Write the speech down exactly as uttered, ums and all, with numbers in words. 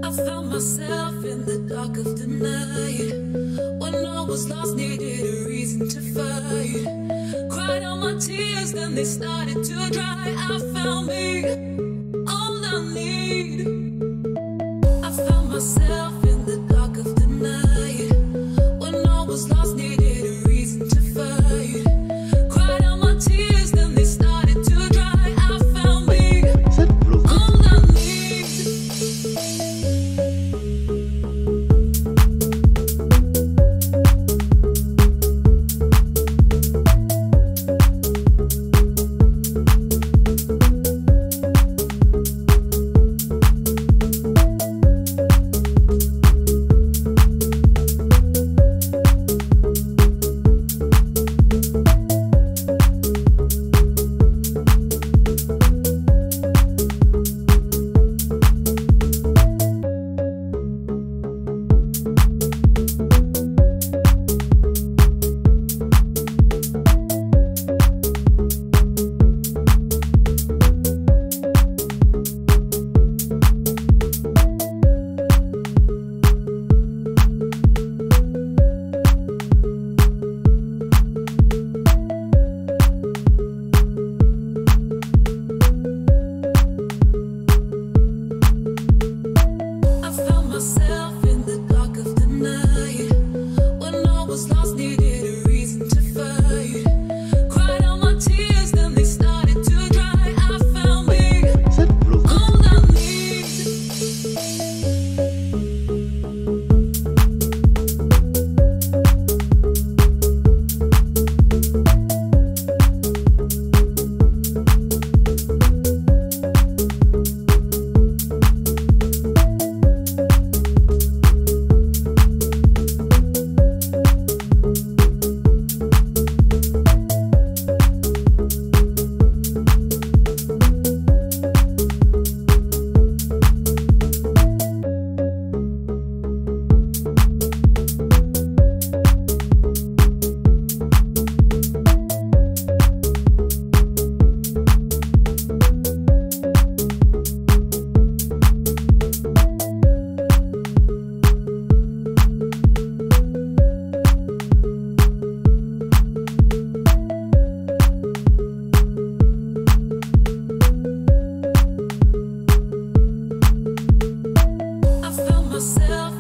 I found myself in the dark of the night. When I was lost, needed a reason to fight. Cried out my tears, then they started to dry. I found me, all I need. I found myself in the dark of the night. When I was lost, needed a reason to fight. Cried out my tears, then they started to dry. I found me, all I need. Myself in the dark of the night. When I was lost, needed a reason to fight. Cried out my tears, then they started to dry. I found me, all I need. I found myself